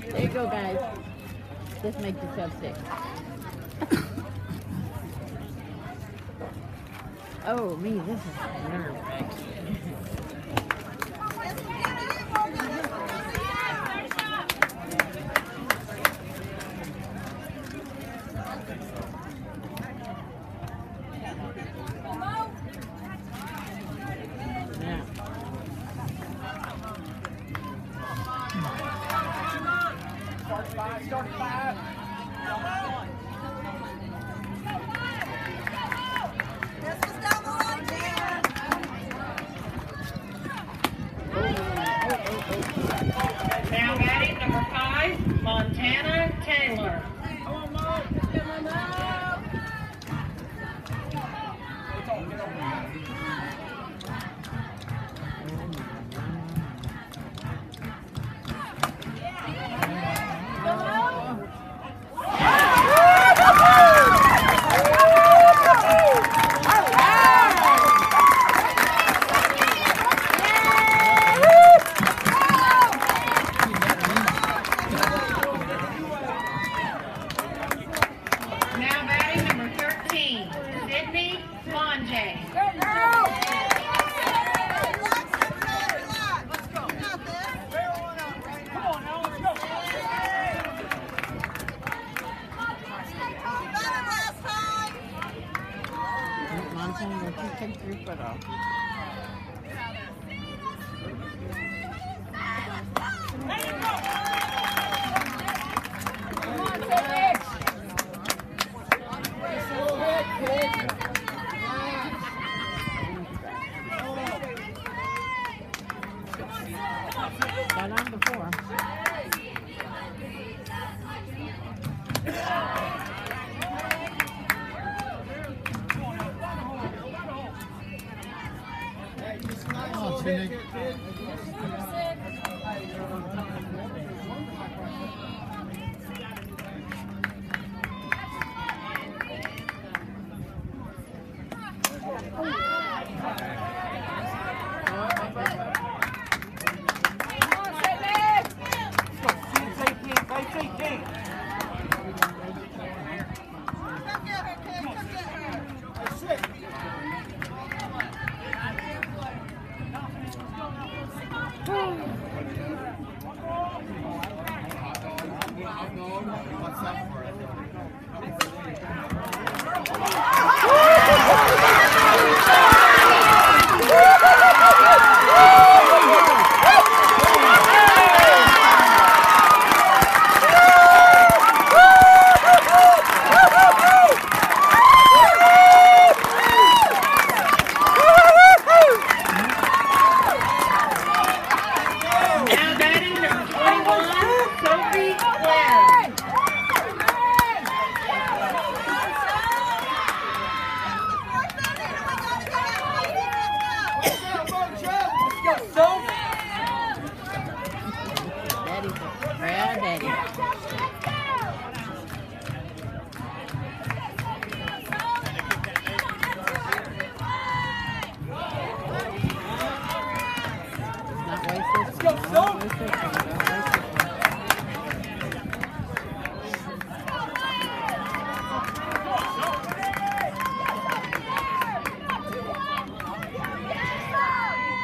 There you go, guys. Just make yourself sick. Oh, me, this is nerve-wracking. Start five. This was down the line, Dan. Now batting number 5, Montana Taylor. Now batting number 13, Sydney Monje. Let's go. Got this. Come on now, let's go. You got it last time. Montana, you take your foot off. Got on before. Oh, Sydney.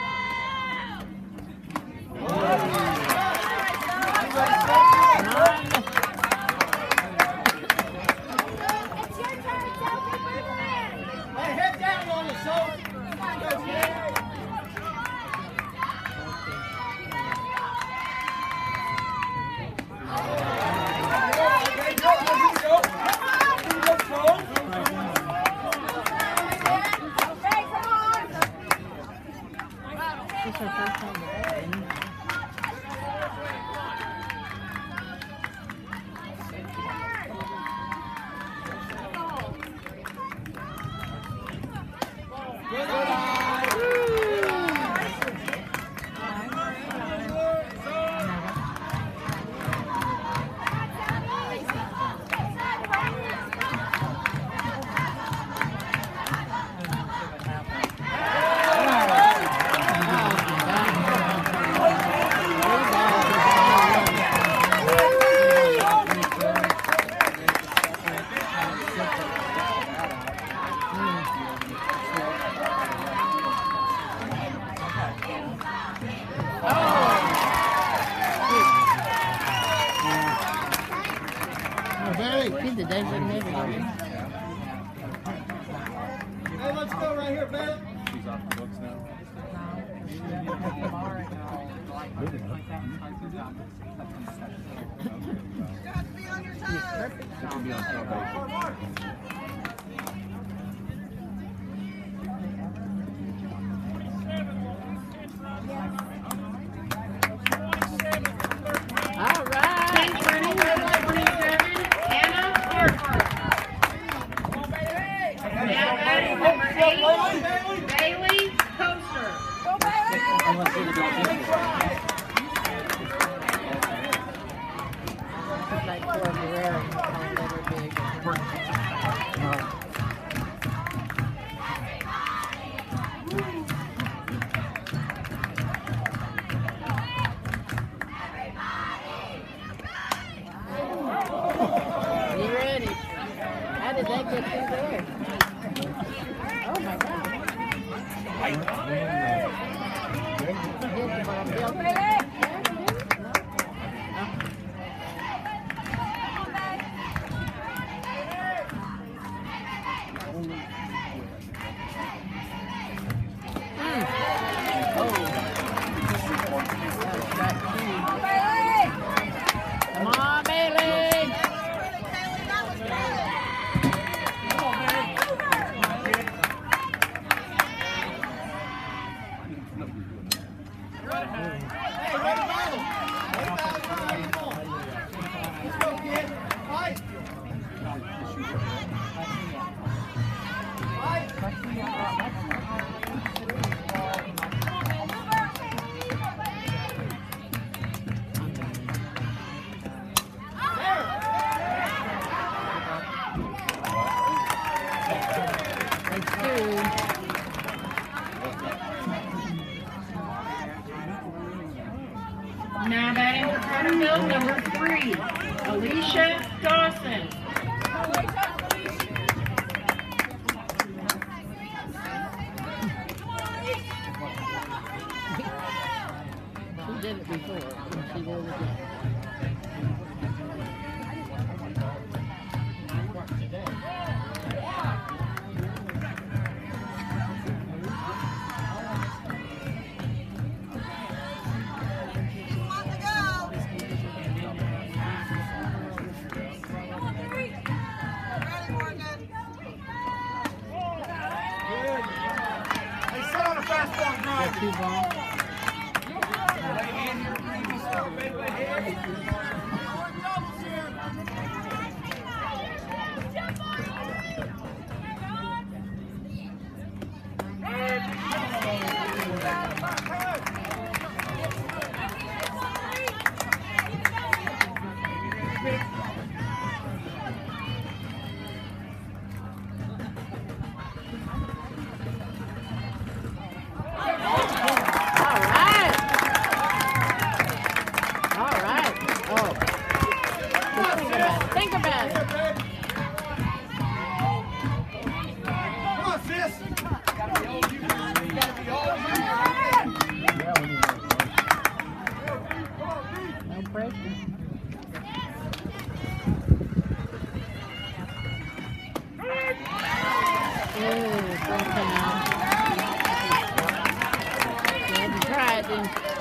Come on. the designated area. Hey, let's go right here, man. She's off the books now. You have to be on your toes. She can be on probation. All right. Team running number 27, Anna Harper. Now batting number 8, Bailey Coaster. It's like for a Ferrari. That are big. You ready? How did that get through there? Oh my God. Come on, Bailey! That was good. Hey, ready to battle. Ready to battle. Come on. Let's go, kid. Fight. That's two. Now batting for Carterville number 3, Alicia Dawson. She did it before, and she did it again. Want to go. Ready, Morgan. Hey, sit on a fastball and drive. Two balls. Lay hand here, please. Lay hand. All right. All right. Oh. Think about it. Come on, sis. Gotta be all you. Gotta be all you. No pressure. Ooh, full time. You had to try it, didn't you?